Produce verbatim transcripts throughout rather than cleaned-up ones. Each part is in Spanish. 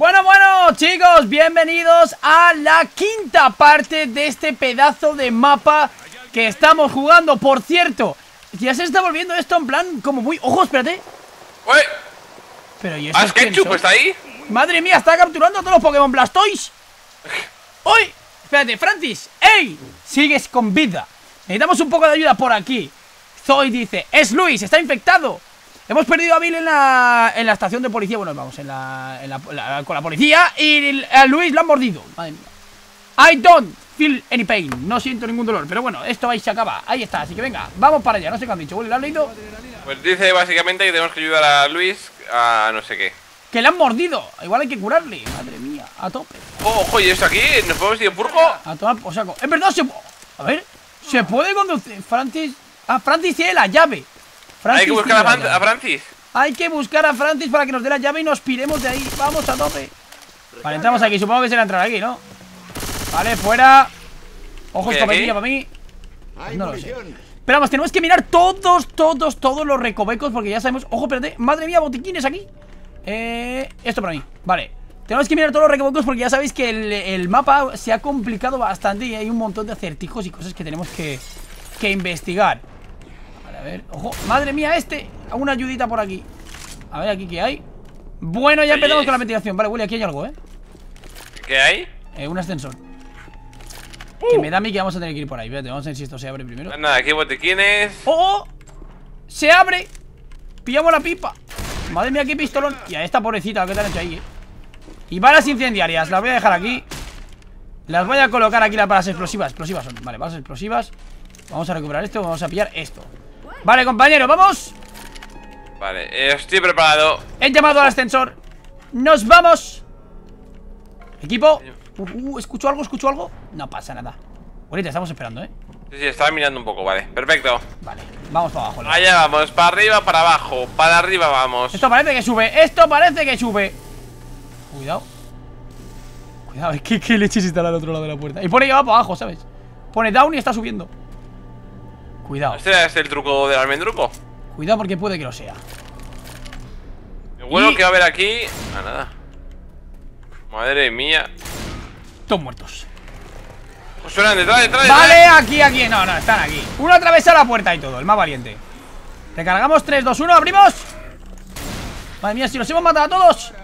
Bueno, bueno, chicos, bienvenidos a la quinta parte de este pedazo de mapa que estamos jugando. Por cierto, ya se está volviendo esto en plan como muy... ¡Ojo, espérate! ¡Uy! Pero ¿y eso Ketchup está ahí? ¡Madre mía, está capturando a todos los Pokémon Blastoise! ¡Uy! Espérate, Francis. ¡Ey! Sigues con vida. Necesitamos un poco de ayuda por aquí. Zoe dice, es Luis, está infectado. Hemos perdido a Bill en la, en la estación de policía. Bueno, vamos, en la, en la, la con la policía. Y el, a Luis lo han mordido. Madre mía. I don't feel any pain. No siento ningún dolor. Pero bueno, esto ahí se acaba. Ahí está, así que venga, vamos para allá. No sé qué han dicho, ¿lo has leído? Pues dice básicamente que tenemos que ayudar a Luis a no sé qué. Que le han mordido. Igual hay que curarle. Madre mía, a tope. Oh, ojo, ¿y esto aquí? ¿Nos podemos ir en purgo? A tomar por saco. Es verdad, se... A ver, se puede conducir. Francis... Ah, Francis tiene la llave. Francis Hay que buscar a, a Francis. Hay que buscar a Francis para que nos dé la llave y nos piremos de ahí. Vamos a tope. Vale, entramos aquí. Supongo que será entrar aquí, ¿no? Vale, fuera. Ojo, escopetilla para mí. Pues no lo sé. Pero vamos, tenemos que mirar todos, todos, todos los recovecos porque ya sabemos... Ojo, espérate. Madre mía, botiquines aquí. Eh... Esto para mí. Vale. Tenemos que mirar todos los recovecos porque ya sabéis que el, el mapa se ha complicado bastante y hay un montón de acertijos y cosas que tenemos que, que investigar. Vale, a ver. Ojo. Madre mía, este... Una ayudita por aquí. A ver, aquí qué hay. Bueno, ya empezamos con la ventilación. Vale, Willy, aquí hay algo, ¿eh? ¿Qué hay? Eh, un ascensor. Uh. Que me da a mí que vamos a tener que ir por ahí. Espérate, vamos a ver si esto se abre primero. Nada, aquí hay botiquines. ¡Oh! ¡Se abre! Pillamos la pipa. Madre mía, qué pistolón. Y a esta pobrecita, ¿qué te han hecho ahí, eh? Y balas incendiarias, las voy a dejar aquí. Las voy a colocar aquí, las balas explosivas. Explosivas son, vale, balas explosivas. Vamos a recuperar esto, vamos a pillar esto. Vale, compañero, vamos. Vale, estoy preparado. He llamado al ascensor. ¡Nos vamos! Equipo. Uh, uh, ¿escucho algo? ¿Escucho algo? No pasa nada. Ahorita estamos esperando, ¿eh? Sí, sí, estaba mirando un poco, vale, perfecto. Vale, vamos para abajo, ¿no? Allá vamos, para arriba, para abajo. Para arriba vamos. Esto parece que sube, esto parece que sube. Cuidado. Cuidado, es que qué leches está al otro lado de la puerta. Y pone que va para abajo, ¿sabes? Pone down y está subiendo. Cuidado. ¿Este es el truco del almendruco? Cuidado porque puede que lo sea. El vuelo y... que va a haber aquí... Ah, nada. Madre mía. Todos muertos. Pues suenan detrás, detrás, Vale, detrás. aquí, aquí. No, no, están aquí. Uno atraviesa la puerta y todo, el más valiente. Recargamos, tres, dos, uno, abrimos. Madre mía, si los hemos matado a todos.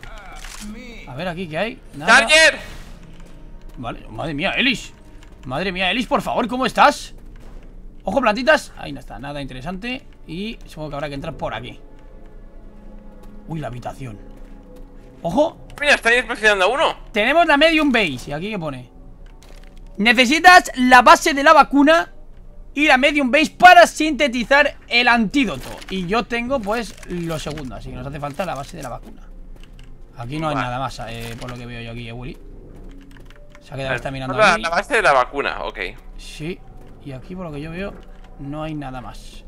A ver, aquí, ¿qué hay? Nada. ¡Charger! Vale, madre mía, Ellis. Madre mía, Ellis, por favor, ¿cómo estás? Ojo, plantitas. Ahí no está, nada interesante. Y supongo que habrá que entrar por aquí. Uy, la habitación. Ojo. Mira, está ahí inspeccionando a uno. Tenemos la medium base. ¿Y aquí qué pone? Necesitas la base de la vacuna y la medium base para sintetizar el antídoto. Y yo tengo, pues, lo segundo. Así que nos hace falta la base de la vacuna. Aquí no hay vale. nada más, eh, por lo que veo yo aquí, eh, Willy. Se ha quedado vale. está mirando la, aquí. La base de la vacuna, ok. Sí. Y aquí, por lo que yo veo, no hay nada más.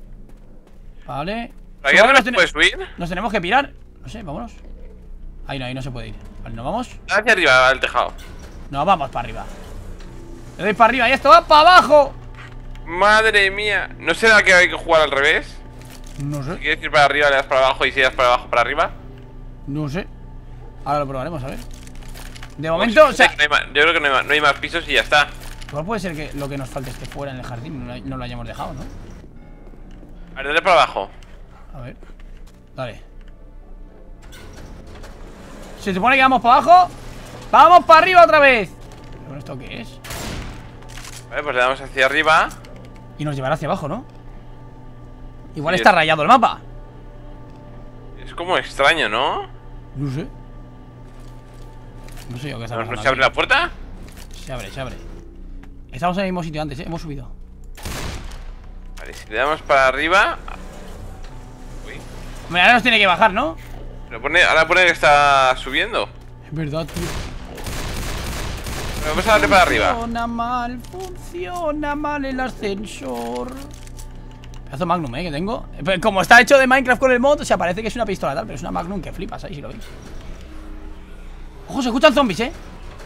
Vale. ¿Aquí no nos puedes subir? Nos tenemos que pirar. No sé, vámonos. Ahí no, ahí no se puede ir. Vale, ¿nos vamos? Hacia arriba, al tejado. No, vamos para arriba. Le doy para arriba y esto va para abajo. Madre mía. ¿No será que hay que jugar al revés? No sé. Si quieres ir para arriba, le das para abajo y si das para abajo, para arriba. No sé. Ahora lo probaremos, a ver. De momento, pues, o sea... no hay más, yo creo que no hay, más, no hay más pisos y ya está. Igual puede ser que lo que nos falte esté fuera en el jardín. No, no lo hayamos dejado, ¿no? A ver, dale para abajo. A ver. Dale. Se supone que vamos para abajo. ¡Vamos para arriba otra vez! ¿Pero esto qué es? Vale, pues le damos hacia arriba. Y nos llevará hacia abajo, ¿no? Igual sí, está es... rayado el mapa. Es como extraño, ¿no? No sé. No sé yo qué está ¿No, pasando. ¿No se abre la puerta? Se abre, se abre. Estamos en el mismo sitio antes, ¿eh? Hemos subido. Vale, si le damos para arriba. Uy. Hombre, ahora nos tiene que bajar, ¿no? Pero pone, ahora pone que está subiendo. Es verdad, tío. Vamos a darle para arriba. Funciona mal, funciona mal el ascensor. Pedazo Magnum, ¿eh? Que tengo. Como está hecho de Minecraft con el mod, o sea, parece que es una pistola tal, pero es una Magnum que flipas ahí, si lo veis. Ojo, se escuchan zombies, ¿eh?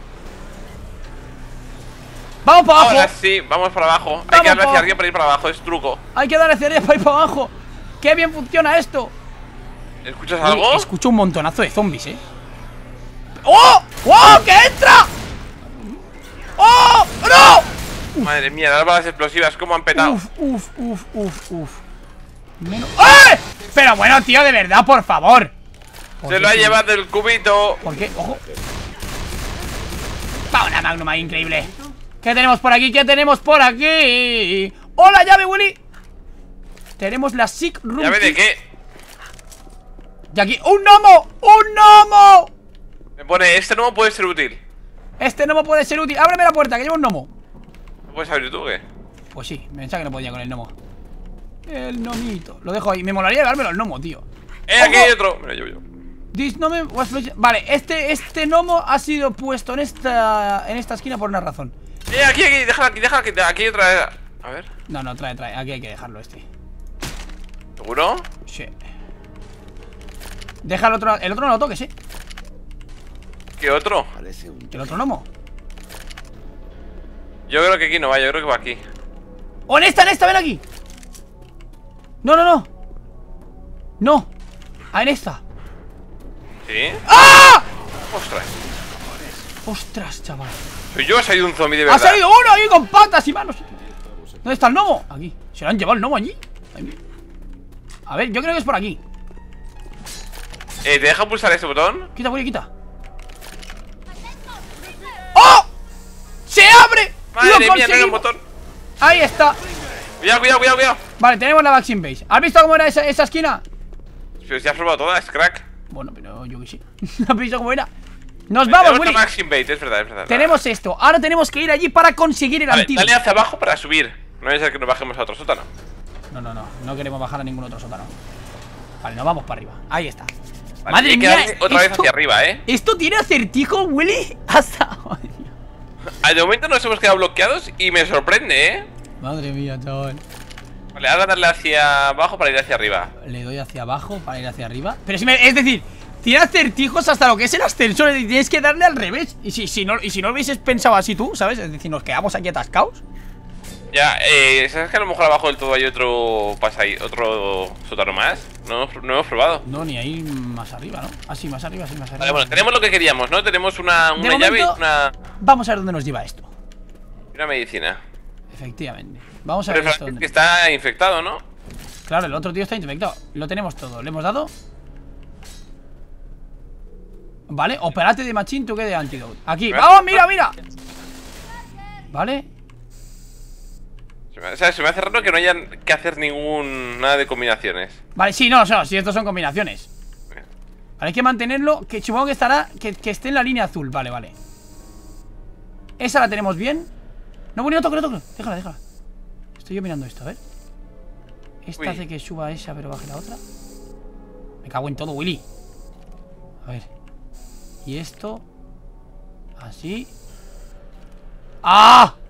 ¡Vamos para abajo! Ahora sí, vamos para abajo. Vamos Hay que darle pa hacia arriba para ir para abajo, es truco. Hay que darle hacia arriba para ir para abajo. ¡Qué bien funciona esto! ¿Escuchas Uy, algo? escucho un montonazo de zombies, ¿eh? ¡Oh! ¡Oh! ¡Que entra! ¡Oh! ¡No! Madre mía, las balas explosivas, ¿cómo han petado? Uf, uf, uf, uf, uf. Menos... ¡Eh! Pero bueno, tío, de verdad, por favor. Se lo ha llevado el cubito. ¿Por qué? ¡Ojo! ¡Va una Magnum ahí, increíble! ¿Qué tenemos por aquí? ¿Qué tenemos por aquí? ¡Hola, llave, Willy! Tenemos la Sick Room. ¿Llave de qué? Y aquí, ¡un gnomo! ¡Un gnomo! Me pone, este no puede ser útil. Este gnomo puede ser útil. Ábreme la puerta, que lleva un gnomo. ¿No puedes abrir tú o qué? Pues sí, me pensaba que no podía con el gnomo. El gnomito. Lo dejo ahí. Me molaría llevármelo al gnomo, tío. ¡Eh, aquí hay otro! Mira, yo, yo. This gnome was... Vale, este, este gnomo ha sido puesto en esta en esta esquina por una razón. ¡Eh, aquí, aquí! Déjala aquí, déjala aquí. Aquí hay otra. A ver. No, no, trae, trae. Aquí hay que dejarlo este. ¿Seguro? Sí. Deja el otro. El otro no lo toques, eh. ¿Qué otro? El otro gnomo. Yo creo que aquí no va, yo creo que va aquí. ¡Oh, en esta, en esta! ¡Ven aquí! No, no, no. No. Ah, en esta. ¿Sí? ¡Ah! ¡Ostras! ¡Ostras, chaval! Soy yo, ha salido un zombie de ¡Ha verdad. salido uno ahí con patas y manos! ¿Dónde está el gnomo? Aquí. ¿Se lo han llevado el gnomo allí? A ver, yo creo que es por aquí. Eh, ¿te deja pulsar ese botón? Quita, Willy, quita. ¡Oh! ¡Se abre! Madre ¡Lo mía, no era un conseguimos! botón. Ahí está. Cuidado, cuidado, cuidado, cuidado. Vale, tenemos la vaccine base. ¿Has visto cómo era esa, esa esquina? Pero si has probado todas, crack. Bueno, pero yo que sí. ¿Has visto cómo era? Nos Tenemos vamos, la Willy. Maxim Bait, es verdad, es verdad. Tenemos esto. Ahora tenemos que ir allí para conseguir el Vale, antídoto. dale hacia abajo para subir. No es el que nos bajemos a otro sótano. No, no, no. No queremos bajar a ningún otro sótano. Vale, nos vamos para arriba. Ahí está. Vale, Madre hay que mía. darle otra vez esto- hacia arriba, ¿eh? ¿Esto tiene acertijo, Willy? Hasta... Ah, de momento nos hemos quedado bloqueados y me sorprende, ¿eh? Madre mía, chaval. Vale, ahora darle hacia abajo para ir hacia arriba. Le doy hacia abajo para ir hacia arriba. Pero si me... Es decir, tiene acertijos hasta lo que es el ascensor. Y tienes que darle al revés. Y si, si, no, y si no lo hubieses pensado así tú, ¿sabes? Es decir, nos quedamos aquí atascados. Ya, eh, ¿sabes que a lo mejor abajo del todo hay otro pasa ahí, otro sótano más? No, hemos- no hemos probado. No, ni ahí más arriba, ¿no? Ah, sí, más arriba, sí, más arriba. Vale, bueno, tenemos lo que queríamos, ¿no? Tenemos una, una De llave momento- y una, Vamos a ver dónde nos lleva esto. y una medicina. Efectivamente. Vamos a Pero ver es esto. que dónde- está infectado, ¿no? Claro, el otro tío está infectado. Lo tenemos todo. ¿Le hemos dado? Vale, operate de machín, tú que de antidote. Aquí, vamos, mira, mira. Vale. Se me, o sea, se me hace raro que no haya que hacer ningún nada de combinaciones. Vale, sí, no, no, si estos son combinaciones. Vale, hay que mantenerlo, que supongo que estará, que, que esté en la línea azul. Vale, vale. Esa la tenemos bien. No, bueno, no toque, no toque. Déjala, déjala. Estoy yo mirando esto, a ver. Esta Uy. hace que suba esa, pero baje la otra. Me cago en todo, Willy. A ver. Y esto. Así. ¡Ah!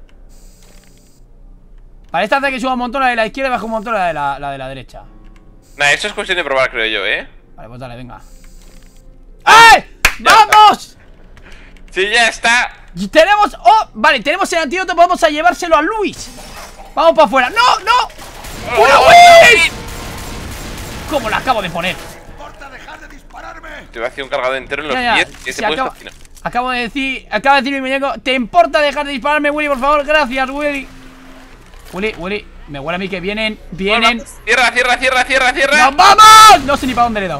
Vale, esta hace que suba un montón la de la izquierda y baje un montón la de la, la de la derecha. Nada, eso es cuestión de probar, creo yo, ¿eh? Vale, pues dale, venga. ¡Ay! ¡Vamos! Sí, ya está. Y tenemos... ¡Oh! Vale, tenemos el antídoto. Vamos a llevárselo a Luis. Vamos para afuera. ¡No, no! ¡Una Luis! ¿Cómo la acabo de poner? Te voy a hacer un cargado entero en los Ya, ya, pies y se te puedes acaba, cocinar. acabo de decir... Acaba de decir mi muñeco. ¿Te importa dejar de dispararme, Willy, por favor? Gracias, Willy. Willy, Willy. Me huele a mí que vienen... Vienen... Bueno, cierra, cierra, cierra, cierra, cierra. ¡Nos vamos! No sé ni para dónde le he dado.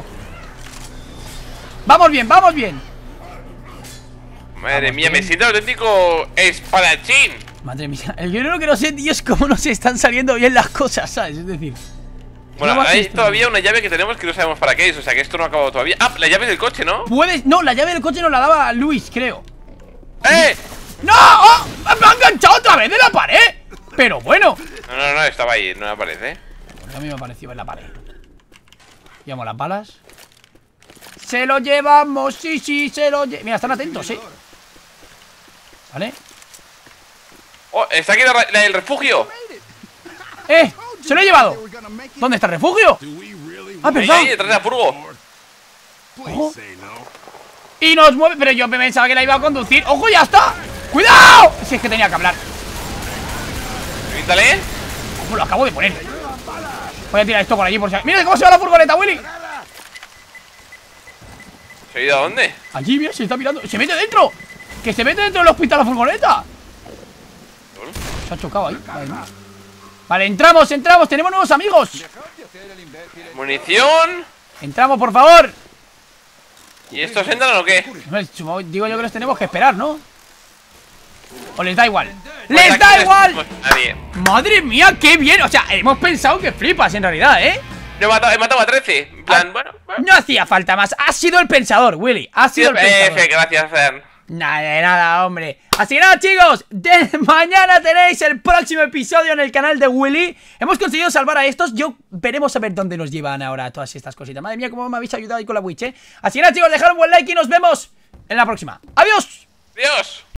Vamos bien, vamos bien. Madre Vamos mía, bien. me siento auténtico espadachín. Madre mía, yo lo que no sé, tío, es cómo nos están saliendo bien las cosas, ¿sabes? Es decir... Bueno, ¿cómo hay haces esto? todavía una llave que tenemos que no sabemos para qué es. O sea que esto no ha acabado todavía. Ah, la llave del coche, ¿no? Puedes... No, la llave del coche nos la daba Luis, creo. ¡Eh! ¡No! ¡Oh! ¡Me ha enganchado otra vez de la pared! Pero bueno. No, no, no, estaba ahí, no me aparece. A mí me pareció en la pared. Llevamos las balas. Se lo llevamos, sí, sí, se lo llevamos. Mira, están atentos, eh. Vale. Oh, está aquí la, la- el refugio. ¡Eh! ¡Se lo he llevado! ¿Dónde está el refugio? Ah, Ahí, ¿verdad? ahí, detrás de la furgo. Ojo. Y nos mueve, pero yo pensaba que la iba a conducir. ¡Ojo, ya está! ¡Cuidado! Si es que tenía que hablar. Quítale. Ojo, lo acabo de poner. Voy a tirar esto por allí por si... ¡Mira cómo se va la furgoneta, Willy! ¿Se ha ido a dónde? Allí, mira, se está mirando. ¡Se mete dentro! ¡Que se mete dentro del hospital la furgoneta! Se ha chocado ahí. Vale, vale, entramos, entramos. Tenemos nuevos amigos. Munición. Entramos, por favor. ¿Y estos entran o qué? Digo yo que los tenemos que esperar, ¿no? ¿O les da igual? Pues ¡Les da igual! Nadie. ¡Madre mía, qué bien! O sea, hemos pensado que flipas en realidad, ¿eh? He matado, he matado a trece. En plan, ah, bueno, bueno. No hacía falta más. Has sido el pensador, Willy. Has sido el pensador. F, gracias, Fern. Nada, de nada, hombre. Así que nada, chicos, de mañana tenéis el próximo episodio en el canal de Willy. Hemos conseguido salvar a estos. Yo veremos a ver dónde nos llevan ahora todas estas cositas. Madre mía, cómo me habéis ayudado ahí con la Witch, ¿eh? Así que nada, chicos, dejad un buen like y nos vemos en la próxima. ¡Adiós! ¡Adiós!